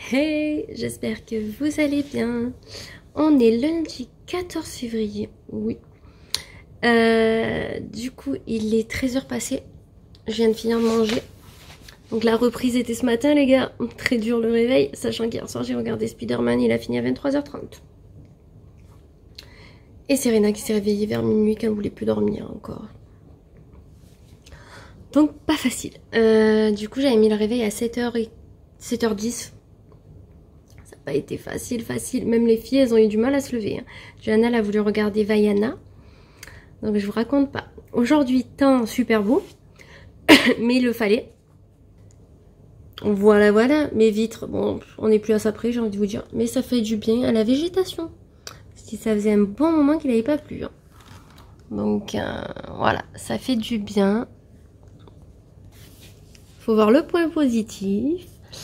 Hey, j'espère que vous allez bien. On est lundi 14 février, oui. Du coup, il est 13h passé. Je viens de finir de manger. Donc la reprise était ce matin, les gars. Très dur le réveil, sachant qu'hier soir j'ai regardé Spider-Man, il a fini à 23h30. Et Serena qui s'est réveillée vers minuit, qu'elle ne voulait plus dormir encore. Donc pas facile. Du coup, j'avais mis le réveil à 7h10. Ça n'a pas été facile. Même les filles, elles ont eu du mal à se lever. Johanna, elle a voulu regarder Vaiana. Donc je vous raconte pas. Aujourd'hui, temps super beau. Mais il le fallait. Voilà. Mes vitres, bon, on n'est plus à ça près, j'ai envie de vous dire. Mais ça fait du bien à la végétation. Si ça faisait un bon moment qu'il n'avait pas plu. Donc voilà, ça fait du bien. Faut voir le point positif.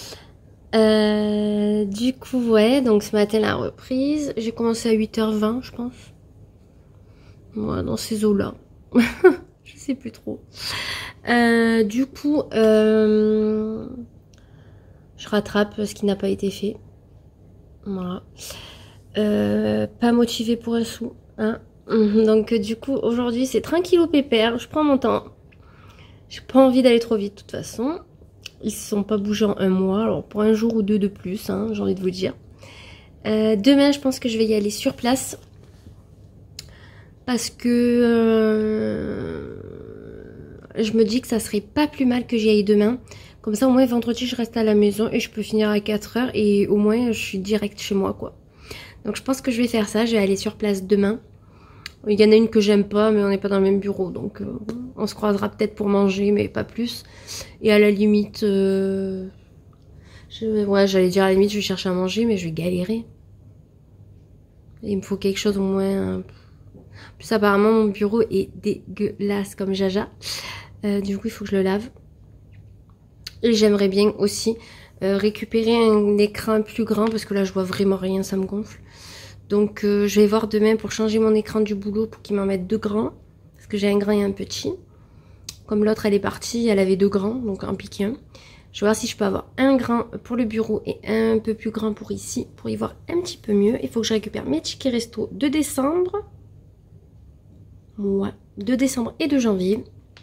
Du coup, ouais, donc ce matin la reprise. J'ai commencé à 8h20, je pense. Voilà, dans ces eaux-là. Je sais plus trop. Du coup, je rattrape ce qui n'a pas été fait. Voilà. Pas motivée pour un sou. Hein. Donc du coup, aujourd'hui, c'est tranquillou pépère. Je prends mon temps. J'ai pas envie d'aller trop vite de toute façon. Ils se sont pas bougés en un mois. Alors pour un jour ou deux de plus, hein, j'ai envie de vous dire. Demain, je pense que je vais y aller sur place. Parce que je me dis que ça serait pas plus mal que j'y aille demain. Comme ça, au moins vendredi, je reste à la maison et je peux finir à 4h. Et au moins, je suis direct chez moi, quoi. Donc je pense que je vais faire ça. Je vais aller sur place demain. Il y en a une que j'aime pas, mais on n'est pas dans le même bureau. Donc on se croisera peut-être pour manger, mais pas plus. Et à la limite... ouais, j'allais dire à la limite, je vais chercher à manger, mais je vais galérer. Et il me faut quelque chose au moins... En plus, apparemment, mon bureau est dégueulasse comme jaja. Du coup, il faut que je le lave. Et j'aimerais bien aussi récupérer un écran plus grand, parce que là, je vois vraiment rien, ça me gonfle. Donc je vais voir demain pour changer mon écran du boulot pour qu'ils m'en mettent 2 grands. Parce que j'ai un grand et un petit. Comme l'autre elle est partie, elle avait 2 grands, donc un piqué un. Je vais voir si je peux avoir un grand pour le bureau et un peu plus grand pour ici. Pour y voir un petit peu mieux. Il faut que je récupère mes tickets resto de décembre. Ouais, de décembre et de janvier.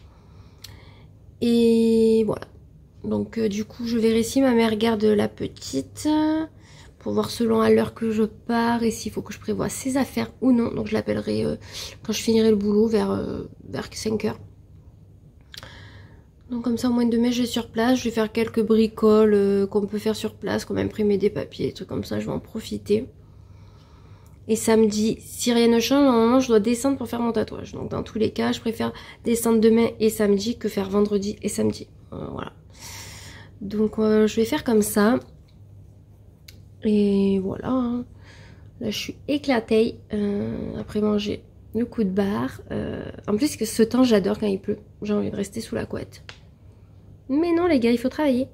Et voilà. Donc du coup je verrai si ma mère garde la petite. Pour voir selon à l'heure que je pars et s'il faut que je prévoie ses affaires ou non. Donc je l'appellerai quand je finirai le boulot vers 5h. Donc comme ça au moins demain je vais sur place. Je vais faire quelques bricoles qu'on peut faire sur place, comme imprimer des papiers, des trucs comme ça. Je vais en profiter. Et samedi, si rien ne change, normalement je dois descendre pour faire mon tatouage. Donc dans tous les cas, je préfère descendre demain et samedi que faire vendredi et samedi. Voilà. Donc je vais faire comme ça. Et voilà, hein. Là je suis éclatée après manger le coup de barre. En plus que ce temps j'adore quand il pleut, j'ai envie de rester sous la couette. Mais non les gars, il faut travailler.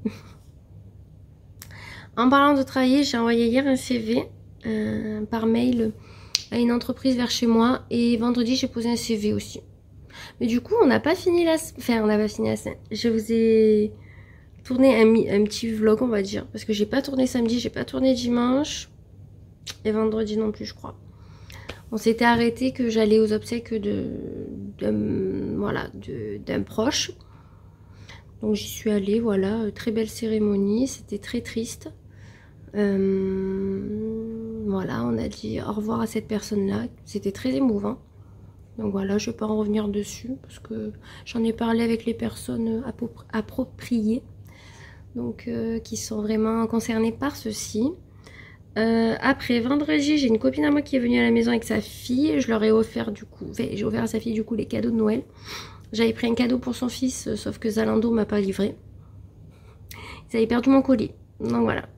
En parlant de travailler, j'ai envoyé hier un CV par mail à une entreprise vers chez moi. Et vendredi j'ai posé un CV aussi. Mais du coup on n'a pas fini la... Enfin on n'a pas fini la semaine. Je vous ai... tourner un petit vlog on va dire, parce que j'ai pas tourné samedi, j'ai pas tourné dimanche et vendredi non plus je crois. On s'était arrêté que j'allais aux obsèques d'un proche, donc j'y suis allée. Voilà, très belle cérémonie, c'était très triste. Voilà, on a dit au revoir à cette personne là, c'était très émouvant. Donc voilà, je vais pas en revenir dessus parce que j'en ai parlé avec les personnes appropriées. Donc qui sont vraiment concernés par ceci. Après vendredi, j'ai une copine à moi qui est venue à la maison avec sa fille. Je leur ai offert du coup, j'ai offert à sa fille du coup les cadeaux de Noël. J'avais pris un cadeau pour son fils, sauf que Zalando m'a pas livré. Ils avaient perdu mon colis, donc voilà.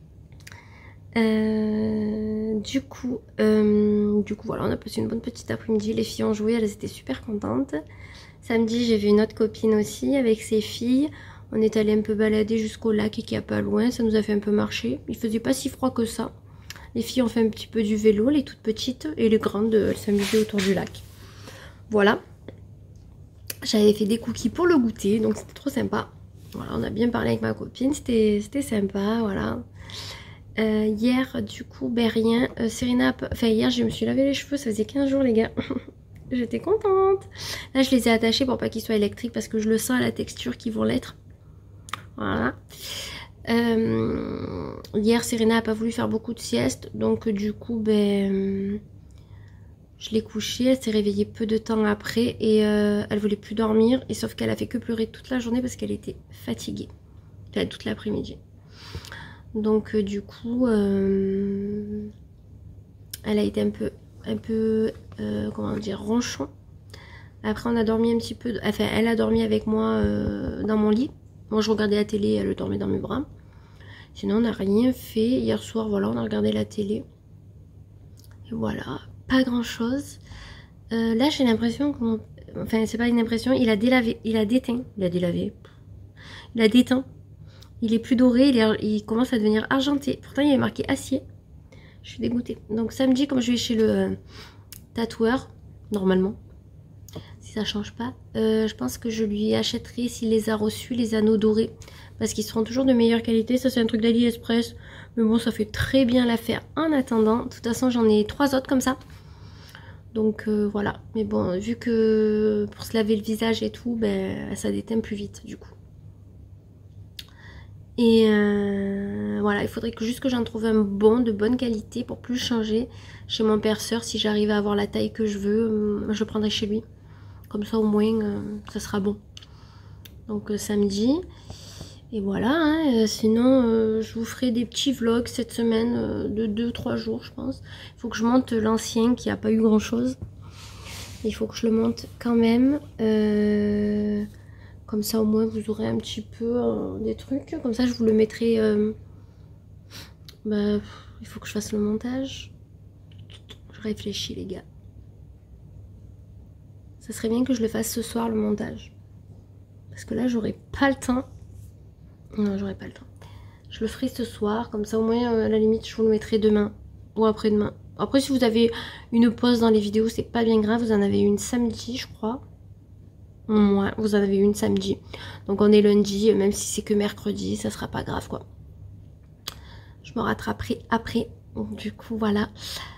Du coup voilà, on a passé une bonne petite après-midi. Les filles ont joué, elles étaient super contentes. Samedi, j'ai vu une autre copine aussi avec ses filles. On est allé un peu balader jusqu'au lac qui est pas loin, ça nous a fait un peu marcher. Il faisait pas si froid que ça. Les filles ont fait un petit peu du vélo, les toutes petites, et les grandes, elles s'amusaient autour du lac. Voilà. J'avais fait des cookies pour le goûter, donc c'était trop sympa. Voilà, on a bien parlé avec ma copine, c'était sympa, voilà. Hier, du coup, ben rien. Serena, enfin hier, je me suis lavé les cheveux, ça faisait 15 jours les gars. J'étais contente. Là, je les ai attachés pour pas qu'ils soient électriques parce que je le sens à la texture qu'ils vont l'être. Voilà. Hier, Serena a pas voulu faire beaucoup de sieste, donc du coup, ben, je l'ai couchée. Elle s'est réveillée peu de temps après et elle voulait plus dormir. Et sauf qu'elle a fait que pleurer toute la journée parce qu'elle était fatiguée. Enfin, toute l'après-midi. Donc du coup, elle a été un peu, comment dire, ronchon. Après, on a dormi un petit peu, enfin, elle a dormi avec moi dans mon lit. Moi, je regardais la télé, elle dormait dans mes bras. Sinon, on n'a rien fait. Hier soir, voilà, on a regardé la télé. Et voilà, pas grand-chose. Là, j'ai l'impression que... Enfin, c'est pas une impression, il a délavé, il a déteint. Il a délavé. Il a déteint. Il est plus doré, il commence à devenir argenté. Pourtant, il est marqué acier. Je suis dégoûtée. Donc, samedi, comme je vais chez le tatoueur, normalement, si ça change pas, je pense que je lui achèterai, s'il les a reçus, les anneaux dorés. Parce qu'ils seront toujours de meilleure qualité. Ça, c'est un truc d'AliExpress. Mais bon, ça fait très bien l'affaire en attendant. De toute façon, j'en ai 3 autres comme ça. Donc, voilà. Mais bon, vu que pour se laver le visage et tout, ben, ça déteint plus vite, du coup. Et voilà, il faudrait juste que j'en trouve un bon, de bonne qualité pour plus changer chez mon perceur. Si j'arrive à avoir la taille que je veux, je le prendrai chez lui. Comme ça, au moins, ça sera bon. Donc, samedi. Et voilà, hein, sinon je vous ferai des petits vlogs cette semaine de 2-3 jours je pense. Il faut que je monte l'ancien qui n'a pas eu grand chose. Il faut que je le monte quand même. Comme ça au moins vous aurez un petit peu des trucs. Comme ça je vous le mettrai. Bah, il faut que je fasse le montage. Je réfléchis les gars. Ça serait bien que je le fasse ce soir le montage. Parce que là j'aurai pas le temps. Non, j'aurai pas le temps. Je le ferai ce soir, comme ça au moins à la limite je vous le mettrai demain ou après-demain. Après si vous avez une pause dans les vidéos, c'est pas bien grave, vous en avez une samedi je crois. Ouais, vous en avez une samedi. Donc on est lundi, même si c'est que mercredi, ça sera pas grave quoi. Je me rattraperai après. Du coup voilà.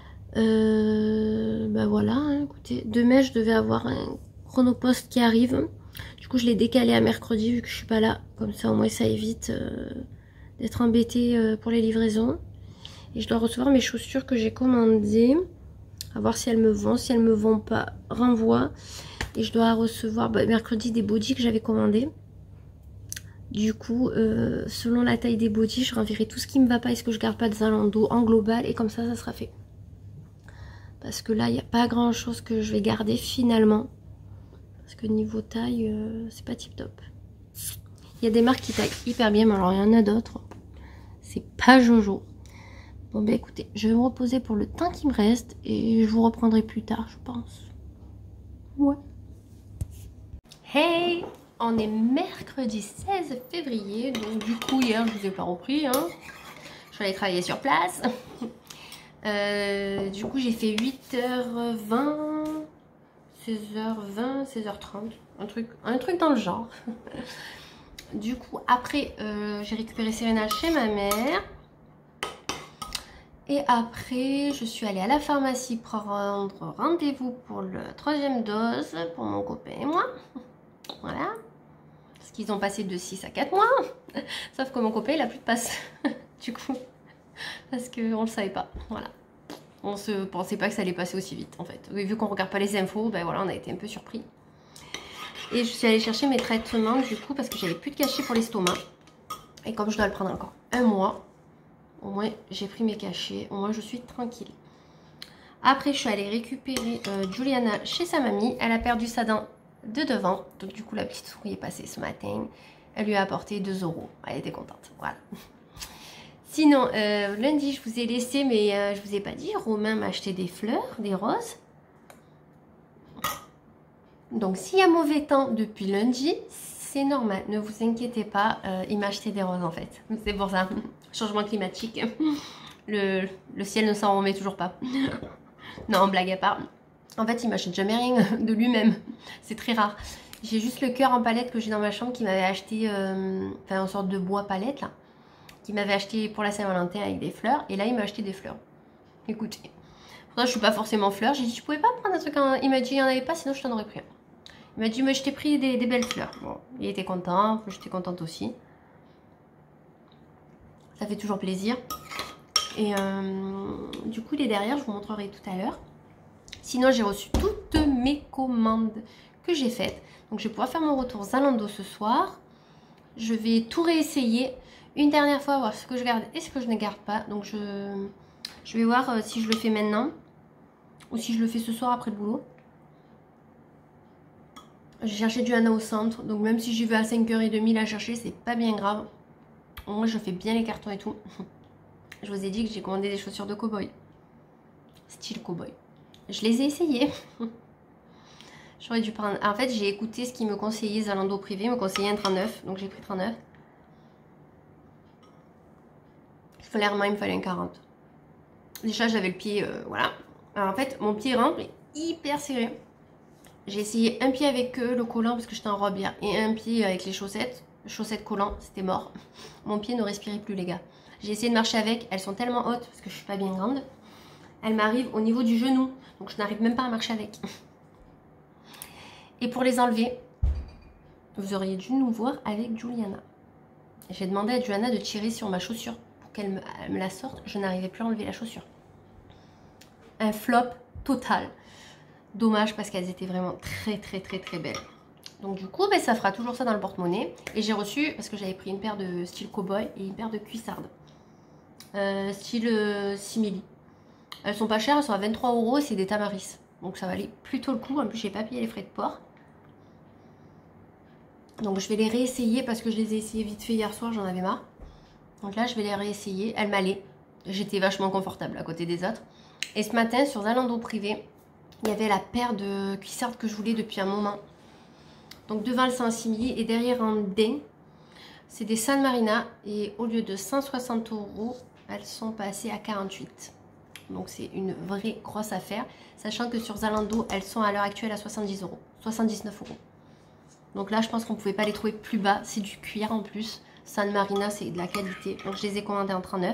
Bah voilà, hein, écoutez. Demain je devais avoir un chronopost qui arrive. Du coup je l'ai décalé à mercredi vu que je suis pas là. Comme ça au moins ça évite d'être embêtée pour les livraisons. Et je dois recevoir mes chaussures que j'ai commandées. À voir si elles me vont. Si elles me vont pas, renvoi. Et je dois recevoir mercredi des bodys que j'avais commandés. Du coup, selon la taille des bodys, je renverrai tout ce qui me va pas et ce que je garde pas de Zalando en global. Et comme ça sera fait. Parce que là, il n'y a pas grand chose que je vais garder finalement. Parce que niveau taille, c'est pas tip top. Il y a des marques qui taillent hyper bien, mais alors il y en a d'autres. C'est pas Jojo. Bon bah écoutez, je vais me reposer pour le temps qui me reste. Et je vous reprendrai plus tard, je pense. Ouais. Hey, on est mercredi 16 février. Donc du coup, hier, je vous ai pas repris. Hein. Je suis allée travailler sur place. Du coup, j'ai fait 8h20, 16h20, 16h30. Un truc dans le genre. Du coup, après, j'ai récupéré Serena chez ma mère. Et après, je suis allée à la pharmacie prendre rendez-vous pour la 3e dose pour mon copain et moi. Voilà. Parce qu'ils ont passé de 6 à 4 mois. Sauf que mon copain, il a plus de passe. Du coup, parce qu'on le savait pas. Voilà. On se pensait pas que ça allait passer aussi vite, en fait. Vu qu'on regarde pas les infos, ben voilà, on a été un peu surpris. Et je suis allée chercher mes traitements, du coup, parce que j'avais plus de cachets pour l'estomac. Et comme je dois le prendre encore un mois, au moins j'ai pris mes cachets, au moins je suis tranquille. Après, je suis allée récupérer Juliana chez sa mamie. Elle a perdu sa dent de devant. Donc du coup, la petite souris est passée ce matin. Elle lui a apporté 2 €. Elle était contente, voilà. Sinon, lundi, je vous ai laissé, mais je vous ai pas dit, Romain m'a acheté des fleurs, des roses. Donc, s'il y a mauvais temps depuis lundi, c'est normal. Ne vous inquiétez pas, il m'a acheté des roses en fait. C'est pour ça. Changement climatique. Le ciel ne s'en remet toujours pas. Non, blague à part. En fait, il m'achète jamais rien de lui-même. C'est très rare. J'ai juste le cœur en palette que j'ai dans ma chambre qui m'avait acheté, enfin, en sorte de bois palette là. qui m'avait acheté pour la Saint-Valentin avec des fleurs. Et là, il m'a acheté des fleurs. Écoutez, pour ça, je suis pas forcément fleur. J'ai dit, tu pouvais pas prendre un truc. Il m'a dit, il n'y en avait pas, sinon je t'en aurais pris un. Il m'a dit, mais je t'ai pris des belles fleurs. Bon, il était content, j'étais contente aussi. Ça fait toujours plaisir. Et du coup, il est derrière, je vous montrerai tout à l'heure. Sinon, j'ai reçu toutes mes commandes que j'ai faites. Donc, je vais pouvoir faire mon retour Zalando ce soir. Je vais tout réessayer une dernière fois, voir ce que je garde et ce que je ne garde pas. Donc, je vais voir si je le fais maintenant ou si je le fais ce soir après le boulot. J'ai cherché du Anna au centre. Donc, même si j'y vais à 5h30 la chercher, c'est pas bien grave. Moi, je fais bien les cartons et tout. Je vous ai dit que j'ai commandé des chaussures de cow-boy. Style cow-boy. Je les ai essayées. J'aurais dû prendre... En fait, j'ai écouté ce qu'ils me conseillaient. Zalando privé me conseillait un 39. Donc, j'ai pris 39. Clairement, il me fallait un 40. Déjà, j'avais le pied... voilà. Alors, en fait, mon pied rentre est hyper serré. J'ai essayé un pied avec le collant parce que j'étais en robe hier. Et un pied avec les chaussettes. Chaussettes collant, c'était mort. Mon pied ne respirait plus, les gars. J'ai essayé de marcher avec. Elles sont tellement hautes parce que je suis pas bien grande. Elles m'arrivent au niveau du genou. Donc, je n'arrive même pas à marcher avec. Et pour les enlever, vous auriez dû nous voir avec Juliana. J'ai demandé à Juliana de tirer sur ma chaussure pour qu'elle me la sorte. Je n'arrivais plus à enlever la chaussure. Un flop total. Dommage parce qu'elles étaient vraiment très belles. Donc du coup, ça fera toujours ça dans le porte-monnaie. Et j'ai reçu, parce que j'avais pris une paire de style cowboy et une paire de cuissardes. Style simili. Elles sont pas chères, elles sont à 23 €, c'est des Tamaris. Donc ça valait plutôt le coup. En plus, j'ai pas payé les frais de port. Donc je vais les réessayer parce que je les ai essayées vite fait hier soir, j'en avais marre. Donc là, je vais les réessayer. Elles m'allaient. J'étais vachement confortable à côté des autres. Et ce matin, sur Zalando privé, il y avait la paire de cuissardes que je voulais depuis un moment. Donc devant le 100 simili et derrière en daim. C'est des San Marina et au lieu de 160 €, elles sont passées à 48. Donc c'est une vraie grosse affaire. Sachant que sur Zalando, elles sont à l'heure actuelle à 70 €, 79 €. Donc là, je pense qu'on ne pouvait pas les trouver plus bas. C'est du cuir en plus. San Marina, c'est de la qualité. Donc je les ai commandées en 39.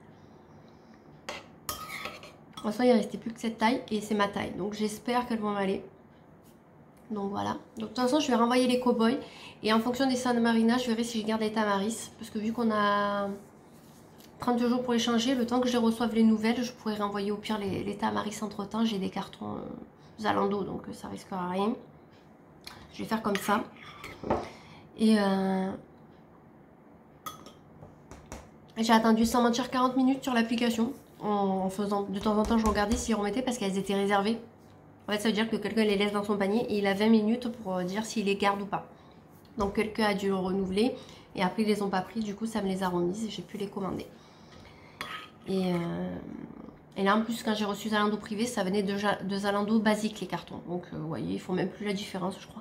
De toute façon, il ne restait plus que cette taille et c'est ma taille. Donc j'espère qu'elles vont m'aller. Donc voilà. Donc de toute façon, je vais renvoyer les cow-boys. Et en fonction des San Marina, je verrai si je garde les Tamaris. Parce que vu qu'on a 30 jours pour les changer, le temps que je reçoive les nouvelles, je pourrais renvoyer au pire les Tamaris entre temps. J'ai des cartons Zalando, donc ça risquera rien. Je vais faire comme ça. Et j'ai attendu sans mentir 40 minutes sur l'application. En faisant de temps en temps, je regardais s'ils remettaient parce qu'elles étaient réservées. En fait, ça veut dire que quelqu'un les laisse dans son panier et il a 20 minutes pour dire s'il les garde ou pas. Donc quelqu'un a dû le renouveler et après ils les ont pas pris. Du coup, ça me les a remises et j'ai pu les commander. Et là, en plus, quand j'ai reçu Zalando privé, ça venait de Zalando basique les cartons. Donc, vous voyez, ils font même plus la différence, je crois.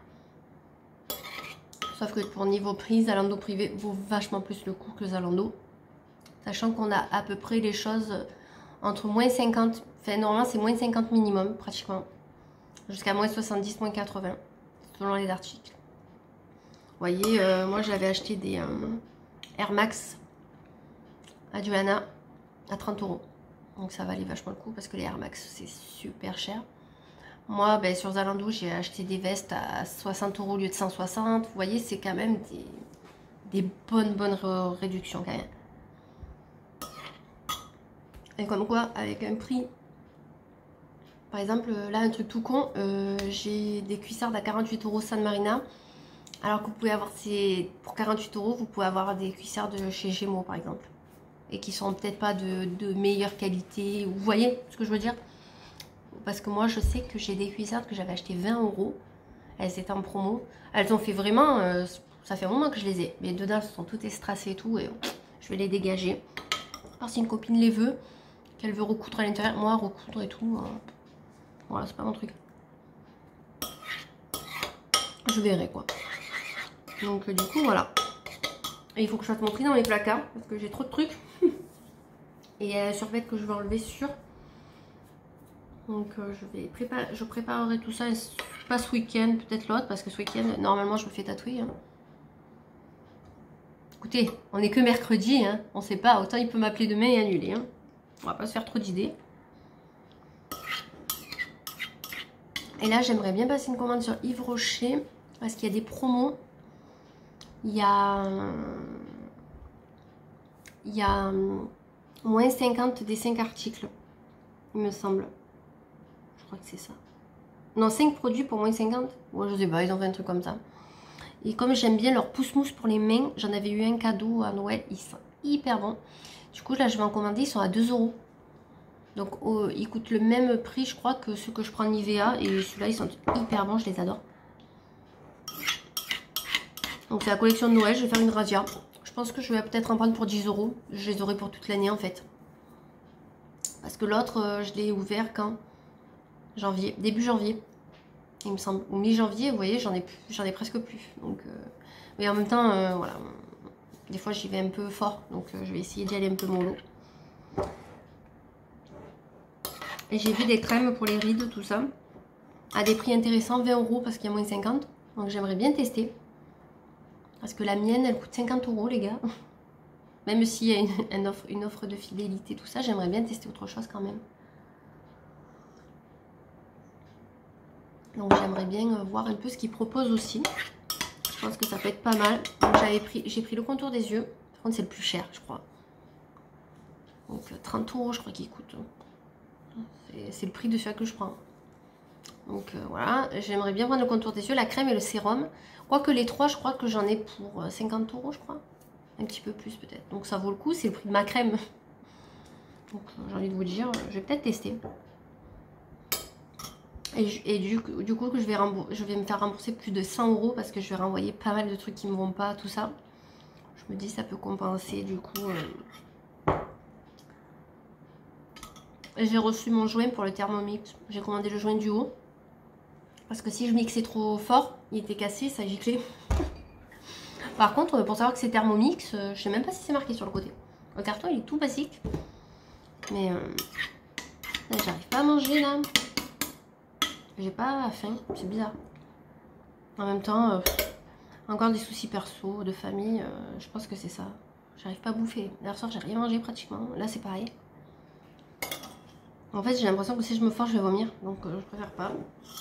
Sauf que pour niveau prix, Zalando privé vaut vachement plus le coup que Zalando. Sachant qu'on a à peu près les choses entre moins 50, enfin normalement c'est moins 50 minimum pratiquement. Jusqu'à moins 70, moins 80, selon les articles. Vous voyez, moi j'avais acheté des Air Max à Johanna à 30 €. Donc ça valait vachement le coup parce que les Air Max c'est super cher. Moi, sur Zalando, j'ai acheté des vestes à 60 € au lieu de 160. Vous voyez, c'est quand même des bonnes réductions quand même. Et comme quoi, avec un prix... Par exemple, là, un truc tout con, j'ai des cuissardes à 48 € San Marina. Alors que vous pouvez avoir pour 48 €, vous pouvez avoir des cuissardes chez Gémeaux, par exemple. Et qui sont peut-être pas de meilleure qualité. Vous voyez ce que je veux dire? Parce que moi, je sais que j'ai des cuissardes que j'avais achetées 20 €. Elles étaient en promo. Elles ont fait vraiment... ça fait un moment que je les ai. Mais dedans, elles sont toutes estrassées et tout. Et je vais les dégager. Alors si une copine les veut, qu'elle veut recoudre à l'intérieur. Moi, recoudre et tout... voilà, c'est pas mon truc. Je verrai, quoi. Donc, du coup, voilà. Et il faut que je fasse mon tri dans mes placards. Parce que j'ai trop de trucs. Et survêt que je vais enlever sur... Donc je préparerai tout ça, pas ce week-end, peut-être l'autre, parce que ce week-end, normalement je me fais tatouer. Hein. Écoutez, on n'est que mercredi, hein. On sait pas, autant il peut m'appeler demain et annuler. Hein. On va pas se faire trop d'idées. Et là, j'aimerais bien passer une commande sur Yves Rocher parce qu'il y a des promos. Il y a moins 50 des 5 articles, il me semble. Je crois que c'est ça. Non, 5 produits pour moins 50. Ouais, je sais pas, ils ont fait un truc comme ça. Et comme j'aime bien leur pousse-mousse pour les mains, j'en avais eu un cadeau à Noël. Ils sont hyper bons. Du coup, là, je vais en commander. Ils sont à 2 €. Donc, ils coûtent le même prix, je crois, que ceux que je prends Nivea. Et ceux-là, ils sont hyper bons. Je les adore. Donc, c'est la collection de Noël. Je vais faire une razzia. Je pense que je vais peut-être en prendre pour 10 €. Je les aurai pour toute l'année, en fait. Parce que l'autre, je l'ai ouvert quand? Janvier. Début janvier. Il me semble, ou mi-janvier, vous voyez, j'en ai presque plus. Donc, mais en même temps, voilà, des fois j'y vais un peu fort, donc je vais essayer d'y aller un peu mollo. Et j'ai vu des crèmes pour les rides, tout ça, à des prix intéressants, 20 € parce qu'il y a moins 50. Donc j'aimerais bien tester. Parce que la mienne, elle coûte 50 € les gars. Même s'il y a une offre de fidélité, tout ça, j'aimerais bien tester autre chose quand même. Donc j'aimerais bien voir un peu ce qu'ils proposent aussi. Je pense que ça peut être pas mal. Donc j'ai pris le contour des yeux. Par contre c'est le plus cher je crois. Donc 30 € je crois qu'il coûte. C'est le prix de celui que je prends. Donc voilà, j'aimerais bien prendre le contour des yeux, la crème et le sérum. Quoique les trois je crois que j'en ai pour 50 € je crois. Un petit peu plus peut-être. Donc ça vaut le coup, c'est le prix de ma crème. Donc j'ai envie de vous dire, je vais peut-être tester. Et du coup, je vais me faire rembourser plus de 100 € parce que je vais renvoyer pas mal de trucs qui me vont pas, tout ça. Je me dis ça peut compenser du coup. J'ai reçu mon joint pour le Thermomix. J'ai commandé le joint du haut. Parce que si je mixais trop fort, il était cassé, ça giclait. Par contre, pour savoir que c'est Thermomix, je sais même pas si c'est marqué sur le côté. Le carton il est tout basique. Mais là, j'arrive pas à manger là. J'ai pas faim, c'est bizarre. En même temps, encore des soucis perso, de famille, je pense que c'est ça. J'arrive pas à bouffer. Hier soir, j'ai rien mangé pratiquement. Là, c'est pareil. En fait, j'ai l'impression que si je me force, je vais vomir. Donc, je préfère pas.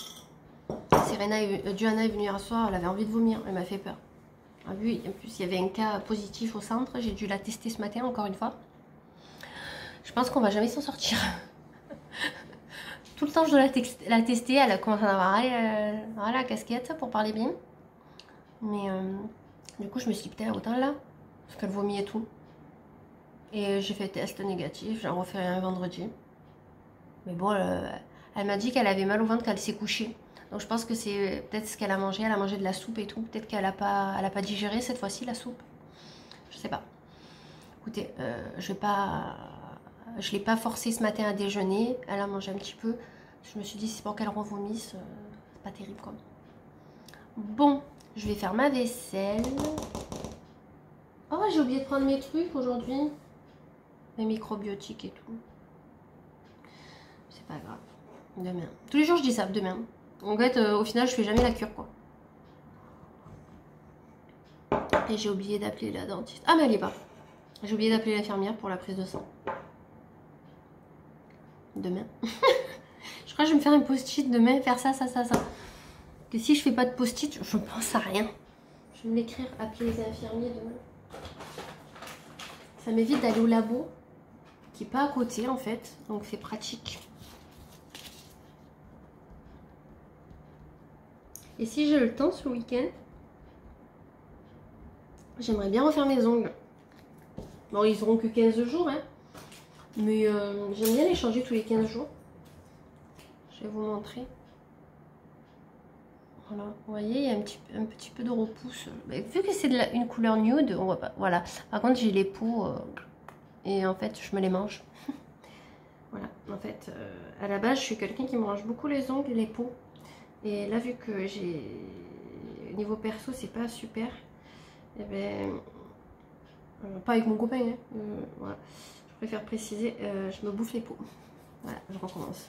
Diana est venue hier soir, elle avait envie de vomir. Elle m'a fait peur. En plus, il y avait un cas positif au centre. J'ai dû la tester ce matin, encore une fois. Je pense qu'on va jamais s'en sortir. Tout le temps, je dois la tester. Elle a commencé à avoir la casquette pour parler bien. Mais du coup, je me suis dit, putain, autant là. Parce qu'elle vomit et tout. Et j'ai fait test négatif. J'en refais un vendredi. Mais bon, elle m'a dit qu'elle avait mal au ventre quand elle s'est couchée. Donc je pense que c'est peut-être ce qu'elle a mangé. Elle a mangé de la soupe et tout. Peut-être qu'elle a pas digéré cette fois-ci la soupe. Je sais pas. Écoutez, je l'ai pas forcée ce matin à déjeuner. Elle a mangé un petit peu. Je me suis dit, c'est pour qu'elle revomisse. C'est pas terrible quoi. Bon, je vais faire ma vaisselle. Oh, j'ai oublié de prendre mes trucs aujourd'hui. Mes microbiotiques et tout. C'est pas grave. Demain. Tous les jours, je dis ça, demain. En fait, au final, je fais jamais la cure, quoi. Et j'ai oublié d'appeler la dentiste. Ah, mais elle est pas. J'ai oublié d'appeler l'infirmière pour la prise de sang. Demain. Je crois que je vais me faire un post-it demain, faire ça. Que si je fais pas de post-it, je pense à rien. Je vais m'écrire, appeler les infirmiers demain. Ça m'évite d'aller au labo, qui est pas à côté en fait, donc c'est pratique. Et si j'ai le temps ce week-end, j'aimerais bien refaire mes ongles. Bon, ils auront que 15 jours, hein. Mais j'aime bien les changer tous les 15 jours. Je vais vous montrer. Voilà, vous voyez, il y a un petit peu de repousse. Mais vu que c'est une couleur nude, on voit pas. Voilà. Par contre, j'ai les peaux et en fait, je me les mange. Voilà, en fait, à la base, je suis quelqu'un qui mange beaucoup les ongles et les peaux. Et là, vu que j'ai niveau perso, c'est pas super. Et ben, pas avec mon copain, hein. Voilà. Je préfère préciser, je me bouffe les peaux. Voilà, je recommence.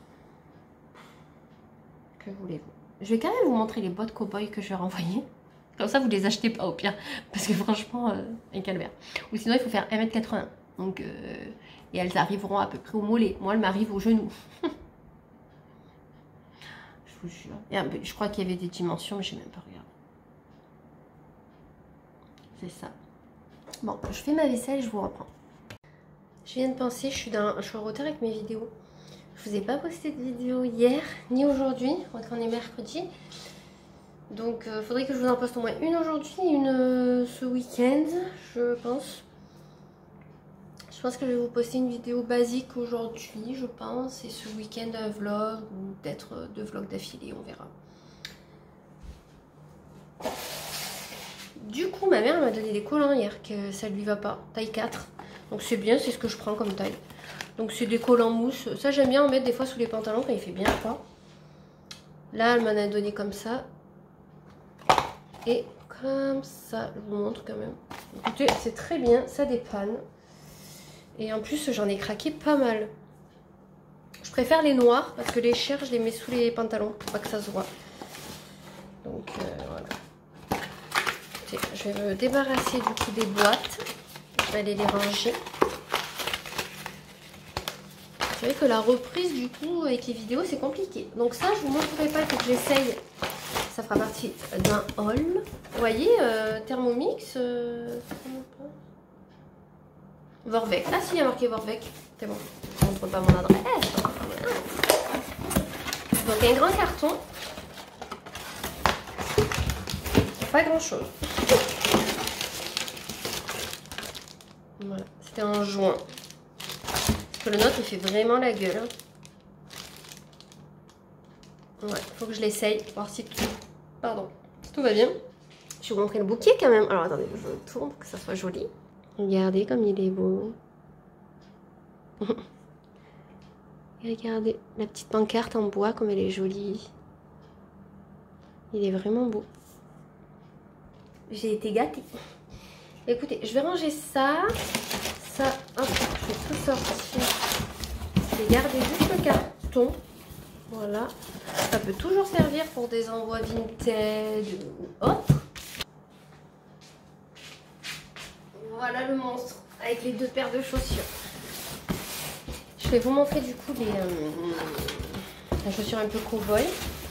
Que voulez-vous? Je vais quand même vous montrer les bottes cow-boy que je vais renvoyer. Comme ça, vous les achetez pas au pire. Parce que franchement, un calvaire. Ou sinon, il faut faire 1m80. Donc, et elles arriveront à peu près au mollet. Moi, elles m'arrivent au genou. Je vous jure. Et je crois qu'il y avait des dimensions, mais je n'ai même pas regardé. C'est ça. Bon, je fais ma vaisselle et je vous reprends. Je viens de penser, je suis en retard avec mes vidéos. Je vous ai pas posté de vidéo hier, ni aujourd'hui. On est mercredi. Donc, il faudrait que je vous en poste au moins une aujourd'hui, une ce week-end, je pense. Je pense que je vais vous poster une vidéo basique aujourd'hui, je pense. Et ce week-end, un vlog ou peut-être 2 vlogs d'affilée, on verra. Du coup, ma mère m'a donné des collants hier, que ça lui va pas, taille 4. Donc c'est bien, c'est ce que je prends comme taille. Donc c'est des collants mousse. Ça, j'aime bien en mettre des fois sous les pantalons quand il fait bien froid. Là, elle m'en a donné comme ça. Et comme ça, je vous montre quand même. Écoutez, c'est très bien, ça dépanne. Et en plus, j'en ai craqué pas mal. Je préfère les noirs parce que les chers, je les mets sous les pantalons pour pas que ça se voit. Donc voilà. Écoutez, je vais me débarrasser du coup des boîtes. Je vais aller les ranger. C'est vrai que la reprise du coup avec les vidéos, c'est compliqué. Donc ça, je vous montrerai pas, il faut que j'essaye. Ça fera partie d'un haul. Vous voyez, Thermomix. Vorbeck. Ah si, il y a marqué Vorbeck. C'est bon. Je ne montre pas mon adresse. Donc un grand carton. Pas grand chose. Voilà. C'était en juin. Parce que le nôtre, il fait vraiment la gueule. Ouais, faut que je l'essaye, voir si tout... Pardon, tout va bien. Je vais vous montrer le bouquet quand même. Alors attendez, je tourne pour que ça soit joli. Regardez comme il est beau. Et regardez la petite pancarte en bois comme elle est jolie. Il est vraiment beau. J'ai été gâtée. Écoutez, je vais ranger ça. Ça, hop, je vais tout sortir. Je vais garder juste le carton. Voilà. Ça peut toujours servir pour des envois vintage ou autre. Voilà le monstre avec les 2 paires de chaussures. Je vais vous montrer du coup les chaussures un peu cow-boy.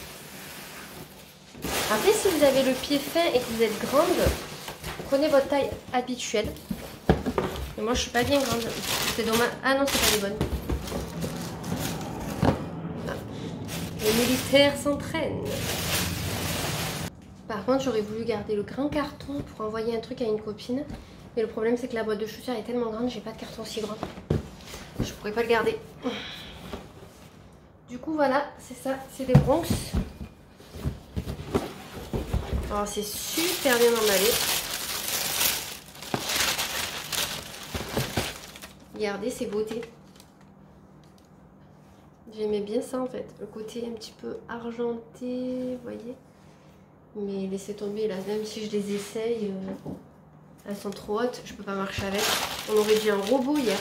Après, si vous avez le pied fin et que vous êtes grande, prenez votre taille habituelle. Et moi, je suis pas bien grande. C'est dommage. Ah non, c'est pas les bonnes. Ah. Les militaires s'entraînent. Par contre, j'aurais voulu garder le grand carton pour envoyer un truc à une copine. Mais le problème, c'est que la boîte de chaussures est tellement grande, j'ai pas de carton si grand. Je pourrais pas le garder. Du coup, voilà, c'est ça. C'est des Bronx. Alors, c'est super bien emballé. Regardez ces beautés. J'aimais bien ça en fait. Le côté un petit peu argenté, vous voyez. Mais laissez tomber là, même si je les essaye, elles sont trop hautes, je peux pas marcher avec. On aurait dit un robot hier.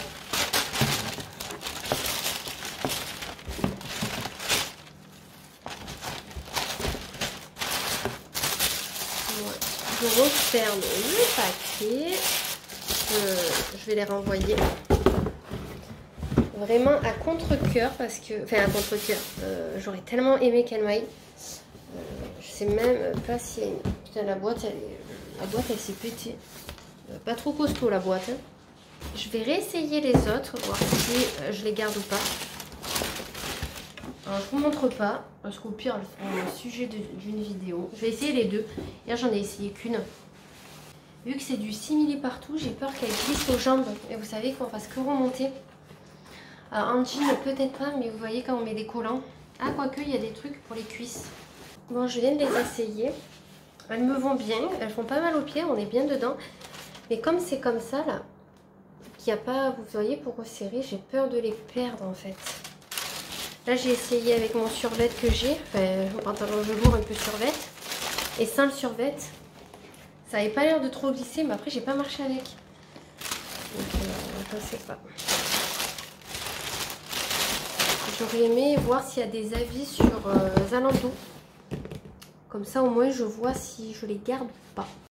Ouais. Je referme le paquet. Je vais les renvoyer. Vraiment à contre-cœur parce que... Enfin à contre-cœur. J'aurais tellement aimé qu'elle m'aille. Je sais même pas si... Putain, la boîte elle s'est pétée. Pas trop costaud la boîte. Hein. Je vais réessayer les autres, voir si je les garde ou pas. Alors, je vous montre pas, parce qu'au pire, elles seront le sujet d'une vidéo. Je vais essayer les 2. Hier, j'en ai essayé qu'une. Vu que c'est du simili partout, j'ai peur qu'elle glisse aux jambes. Et vous savez qu'on fasse que remonter. Alors, en jean, peut-être pas, mais vous voyez quand on met des collants. Ah, quoique, il y a des trucs pour les cuisses. Bon, je viens de les essayer. Elles me vont bien. Elles font pas mal aux pieds, on est bien dedans. Mais comme c'est comme ça, là, qu'il n'y a pas, vous voyez, pour resserrer, j'ai peur de les perdre, en fait. Là, j'ai essayé avec mon survêt que j'ai. Enfin, mon pantalon de velours un peu survêt. Et sans le survêt, ça n'avait pas l'air de trop glisser, mais après, j'ai pas marché avec. Donc, je ne sais pas. J'aurais aimé voir s'il y a des avis sur Zalando. Comme ça, au moins, je vois si je les garde ou pas.